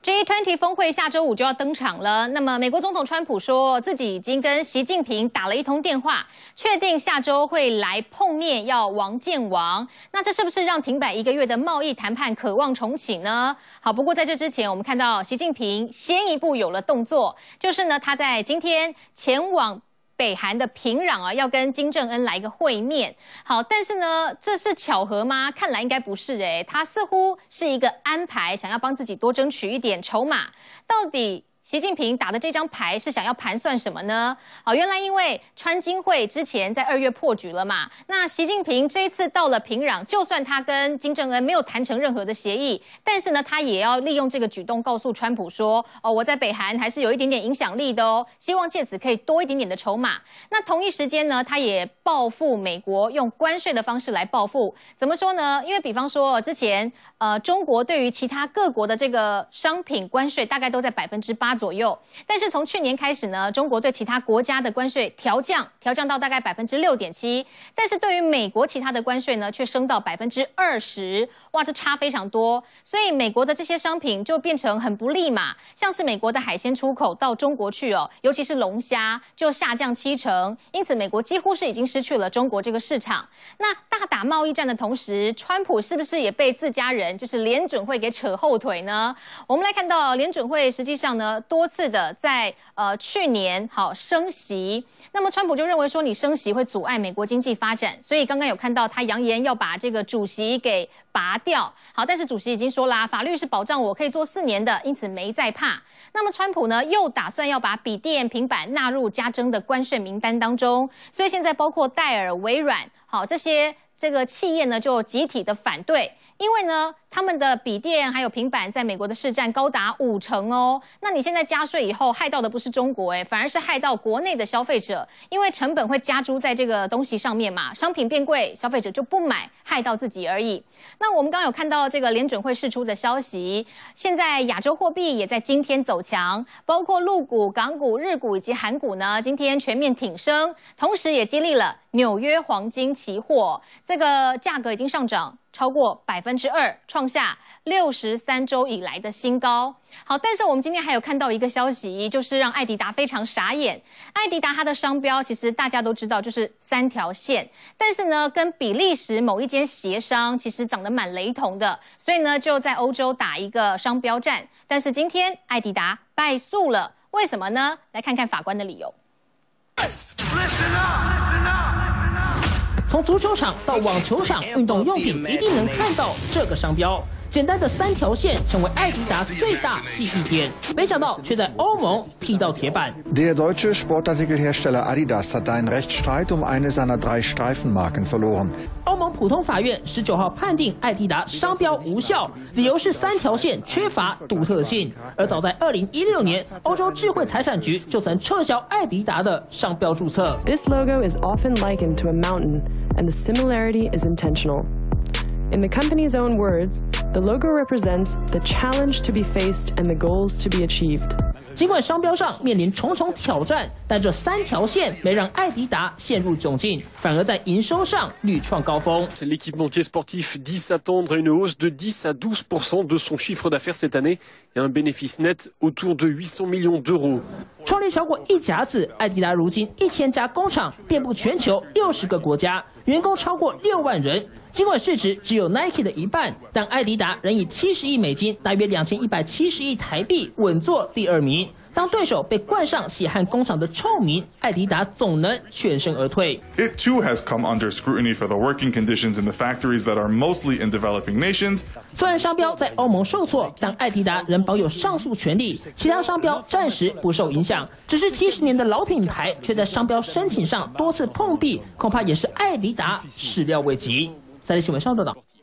G20 峰会下周五就要登场了。那么，美国总统川普说自己已经跟习近平打了一通电话，确定下周会来碰面，要王见王。那这是不是让停摆1个月的贸易谈判可望重启呢？好，不过在这之前，我们看到习近平先一步有了动作，就是呢，他在今天前往北韩的平壤啊，要跟金正恩来个会面。好，但是呢，这是巧合吗？看来应该不是他似乎是一个安排，想要帮自己多争取一点筹码。到底习近平打的这张牌是想要盘算什么呢？好，原来因为川金会之前在2月破局了嘛，那习近平这一次到了平壤，就算他跟金正恩没有谈成任何的协议，但是呢，他也要利用这个举动告诉川普说，我在北韩还是有一点点影响力的哦，希望借此可以多一点点的筹码。那同一时间呢，他也报复美国，用关税的方式来报复。怎么说呢？因为比方说之前中国对于其他各国的这个商品关税大概都在8%左右，但是从去年开始呢，中国对其他国家的关税调降到大概6.7%，但是对于美国其他的关税呢，却升到20%，哇，这差非常多，所以美国的这些商品就变成很不利嘛，像是美国的海鲜出口到中国去尤其是龙虾就下降70%，因此美国几乎是已经失去了中国这个市场。那大打贸易战的同时，川普是不是也被自家人就是联准会给扯后腿呢？我们来看到联准会实际上呢，多次的在去年升息，那么川普就认为说你升息会阻碍美国经济发展，所以刚刚有看到他扬言要把这个主席给拔掉。好，但是主席已经说啦，法律是保障我可以做4年的，因此没在怕。那么川普呢又打算要把笔电、平板纳入加征的关税名单当中，所以现在包括戴尔、微软，这个企业呢就集体的反对，因为呢他们的笔电还有平板在美国的市占高达50%哦。那你现在加税以后，害到的不是中国反而是害到国内的消费者，因为成本会加诸在这个东西上面嘛，商品变贵，消费者就不买，害到自己而已。那我们刚刚有看到这个联准会释出的消息，现在亚洲货币也在今天走强，包括陆股、港股、日股以及韩股呢，今天全面挺升，同时也激励了纽约黄金期货，这个价格已经上涨超过2%，创下63周以来的新高。好，但是我们今天还有看到一个消息，就是让艾迪达非常傻眼。艾迪达它的商标其实大家都知道，就是3条线，但是呢，跟比利时某一间协商其实长得蛮雷同的，所以呢，就在欧洲打一个商标战。但是今天艾迪达败诉了，为什么呢？来看看法官的理由。 从足球场到网球场，运动用品一定能看到这个商标。简单的3条线成为艾迪达最大记忆点，没想到却在欧盟踢到铁板。 Der deutsche Sportartikelhersteller Adidas hat einen Rechtsstreit um eine seiner 3 Streifenmarken verloren. 欧盟普通法院19号判定艾迪达商标无效，理由是3条线缺乏独特性。而早在2016年，欧洲智慧财产局就曾撤销艾迪达的商标注册。 This logo is often likened to a mountain, and the similarity is intentional. In the company's own words, the logo represents the challenge to be faced and the goals to be achieved. 尽管商标上面临重重挑战，但这3条线没让艾迪达陷入窘境，反而在营收上屡创高峰。 L'équipementier sportif dit s'attendre à une hausse de 10 à 12% de son chiffre d'affaires cette année et un bénéfice net autour de 800 millions d'euros. 创立超过1甲子，艾迪达如今1000家工厂，遍布全球60个国家，员工超过6万人。尽管市值只有 Nike 的1半，但艾迪达仍以70亿美金，大约2170亿台币稳坐第2名。当对手被冠上血汗工厂的臭名，艾迪达总能全身而退。 It too has come under scrutiny for the working conditions in the factories that are mostly in developing nations. 虽然商标在欧盟受挫，但艾迪达仍保有上诉权利，其他商标暂时不受影响。只是70年的老品牌却在商标申请上多次碰壁，恐怕也是艾迪达始料未及。3立新闻上报道。